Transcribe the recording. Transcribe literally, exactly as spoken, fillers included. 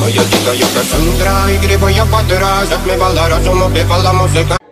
Моя дикая Кассандра, игривая подра, затмевала разум, убивала музыка.